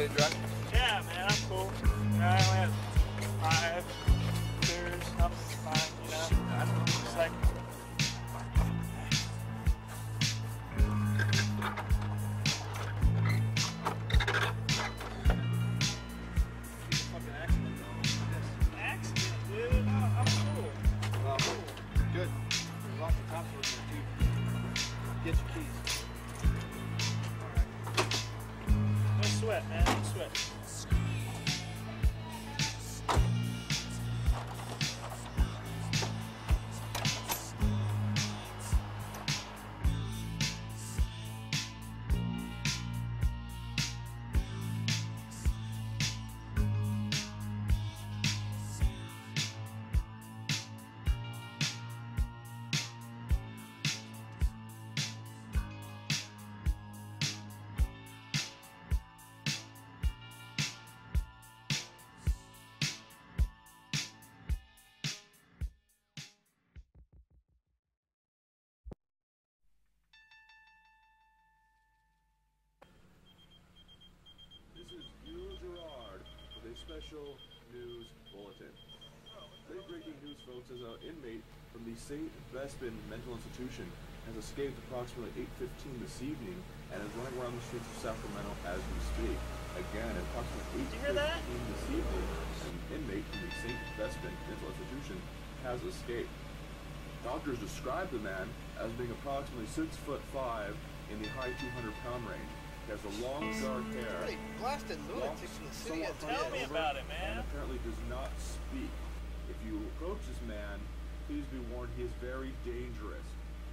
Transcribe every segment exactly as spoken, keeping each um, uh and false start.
getting drunk? Yeah, man, I'm cool. You know, I only had five beers, I'm fine, you know. I don't know, just like... Get your keys. No sweat, man. No sweat. Special news bulletin. Late breaking news, folks, as an inmate from the Saint Vespin Mental Institution has escaped approximately eight fifteen this evening and is running around the streets of Sacramento as we speak. Again, at approximately eight fifteen this evening, an inmate from the Saint Vespin Mental Institution has escaped. Doctors describe the man as being approximately six foot five in the high two hundred pound range. He has a long dark hair. Hey, blasted lunatics in the city. Tell me about it, man. And apparently does not speak. If you approach this man, please be warned he is very dangerous.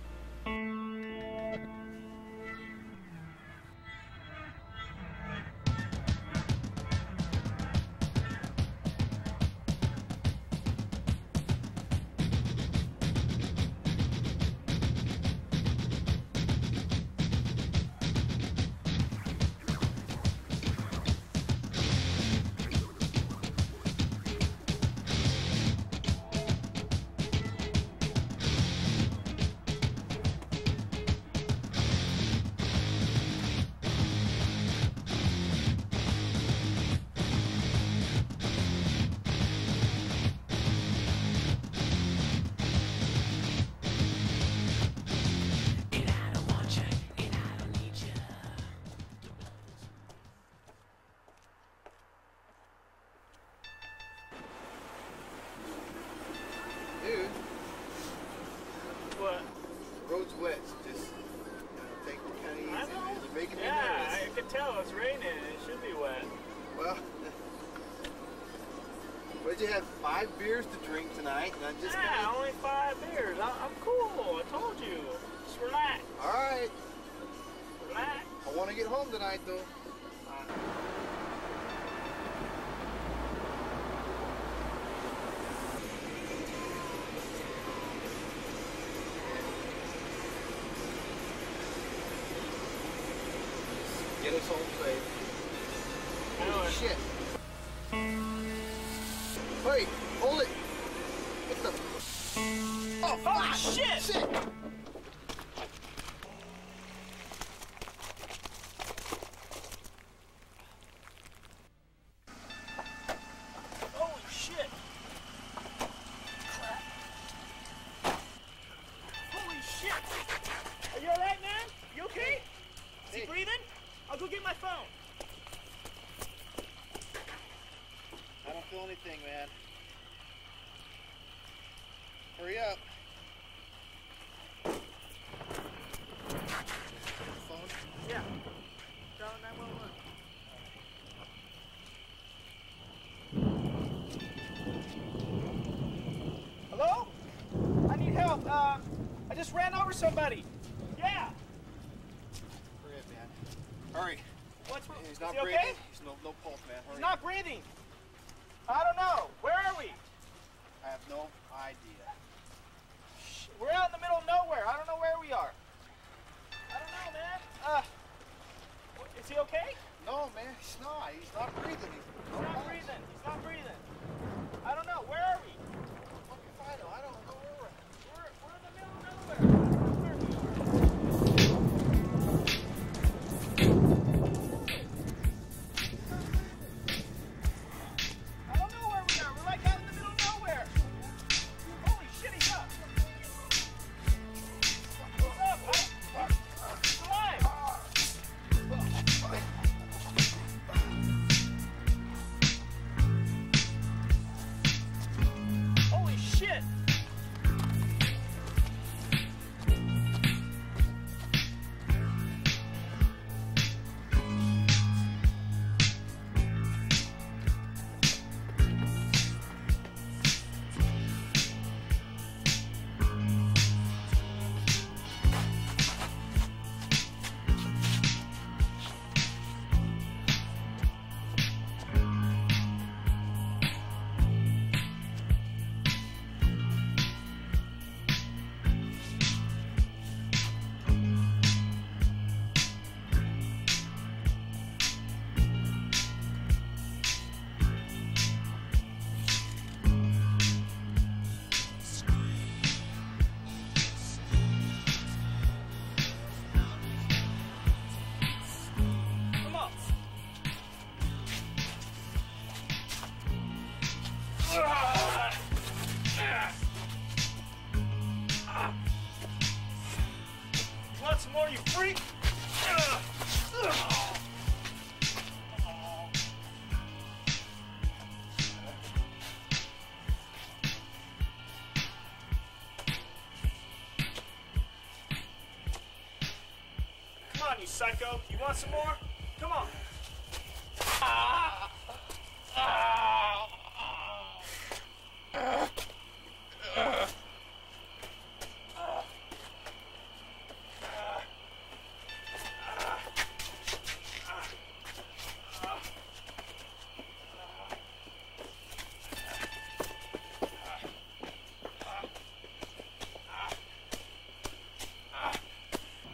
Road's wet, so just you know, take it kind of easy. I know. You're making me yeah, nervous. I can tell it's raining. It should be wet. Well, what did you have? Five beers to drink tonight, and I'm just yeah, gonna... only five beers. I, I'm cool. I told you. Just relax. All right. Relax. I want to get home tonight, though. Uh, Get us home safe. Holy shit. Wait, hold it. What the? Oh, Holy fuck. shit! Shit. Holy shit! Crap. Holy shit! Are you alright, man? You okay? Is he Hey. breathing? I'll go get my phone. I don't feel anything, man. Hurry up. Phone? Yeah. Dial nine one one. Hello? I need help. Uh, I just ran over somebody. Yeah. Hurry up, man. Hurry. What's He's is not he breathing. okay? He's no, no pulse, man. Hurry. He's not breathing. I don't know. Where are we? I have no idea. Shh, we're out in the middle of nowhere. I don't know where we are. I don't know, man. Uh, what- is he okay? No, man, he's not. He's not breathing. He's, He's not breathing. He's not breathing. I don't know. Where are we? Fuck if I know. I don't know where we're at. We're, we're in the middle of nowhere. I don't know where we are. Want some more, you freak? Come on, you psycho. You want some more?